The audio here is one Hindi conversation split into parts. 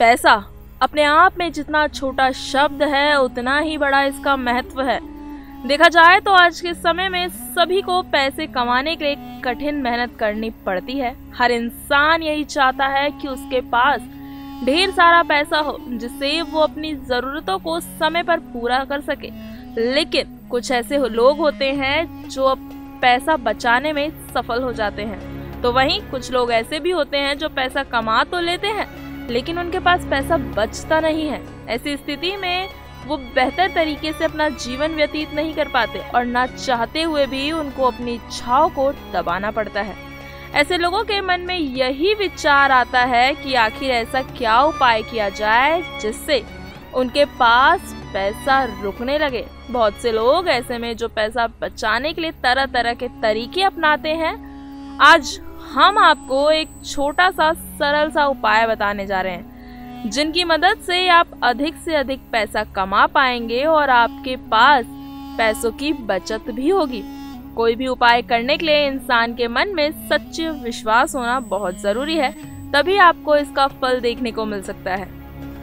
पैसा अपने आप में जितना छोटा शब्द है उतना ही बड़ा इसका महत्व है। देखा जाए तो आज के समय में सभी को पैसे कमाने के लिए कठिन मेहनत करनी पड़ती है। हर इंसान यही चाहता है कि उसके पास ढेर सारा पैसा हो जिससे वो अपनी जरूरतों को समय पर पूरा कर सके। लेकिन कुछ ऐसे लोग होते हैं जो पैसा बचाने में सफल हो जाते हैं, तो वहीं कुछ लोग ऐसे भी होते हैं जो पैसा कमा तो लेते हैं लेकिन उनके पास पैसा बचता नहीं है। ऐसी स्थिति में वो बेहतर तरीके से अपना जीवन व्यतीत नहीं कर पाते और ना चाहते हुए भी उनको अपनी इच्छाओं को दबाना पड़ता है। ऐसे लोगों के मन में यही विचार आता है कि आखिर ऐसा क्या उपाय किया जाए जिससे उनके पास पैसा रुकने लगे। बहुत से लोग ऐसे में जो पैसा बचाने के लिए तरह तरह के तरीके अपनाते हैं। आज हम आपको एक छोटा सा सरल सा उपाय बताने जा रहे हैं जिनकी मदद से आप अधिक से अधिक पैसा कमा पाएंगे और आपके पास पैसों की बचत भी होगी। कोई भी उपाय करने के लिए इंसान के मन में सच्चे विश्वास होना बहुत जरूरी है, तभी आपको इसका फल देखने को मिल सकता है।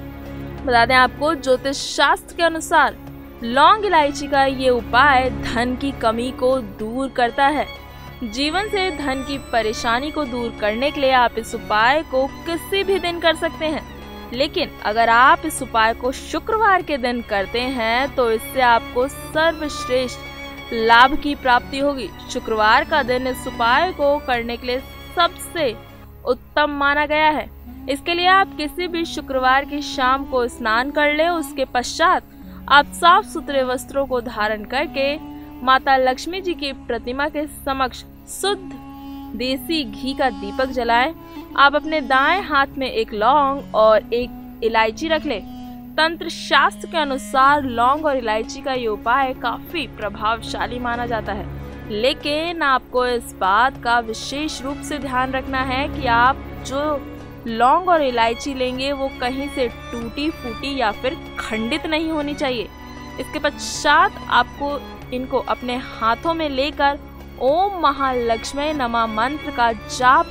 बता दें आपको, ज्योतिष शास्त्र के अनुसार लौंग इलायची का ये उपाय धन की कमी को दूर करता है। जीवन से धन की परेशानी को दूर करने के लिए आप इस उपाय को किसी भी दिन कर सकते हैं, लेकिन अगर आप इस उपाय को शुक्रवार के दिन करते हैं तो इससे आपको सर्वश्रेष्ठ लाभ की प्राप्ति होगी। शुक्रवार का दिन इस उपाय को करने के लिए सबसे उत्तम माना गया है। इसके लिए आप किसी भी शुक्रवार की शाम को स्नान कर ले। उसके पश्चात आप साफ सुथरे वस्त्रों को धारण करके माता लक्ष्मी जी की प्रतिमा के समक्ष शुद्ध देसी घी का दीपक जलाएं। आप अपने दाएं हाथ में एक लौंग और एक इलायची रख ले। तंत्र शास्त्र के अनुसार लौंग और इलायची का ये उपाय काफी प्रभावशाली माना जाता है, लेकिन आपको इस बात का विशेष रूप से ध्यान रखना है कि आप जो लौंग और इलायची लेंगे वो कहीं से टूटी फूटी या फिर खंडित नहीं होनी चाहिए। इसके पश्चात आपको इनको अपने हाथों में लेकर ओम महालक्ष्मी नमः मंत्र का जाप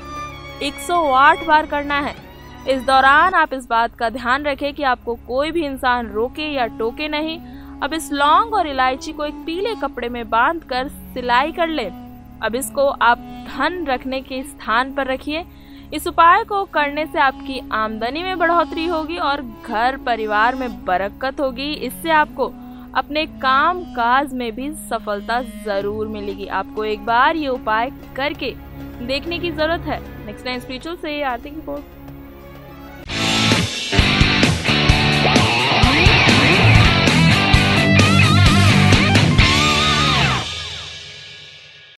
108 बार करना है। इस दौरान आप इस बात का ध्यान रखें कि आपको कोई भी इंसान रोके या टोके नहीं। अब इस लौंग और इलायची को एक पीले कपड़े में बांधकर सिलाई कर ले। अब इसको आप धन रखने के स्थान पर रखिए। इस उपाय को करने से आपकी आमदनी में बढ़ोतरी होगी और घर परिवार में बरकत होगी। इससे आपको अपने काम काज में भी सफलता जरूर मिलेगी। आपको एक बार ये उपाय करके देखने की जरूरत है। नेक्स्ट टाइम स्पिरिचुअल से आरती की रिपोर्ट।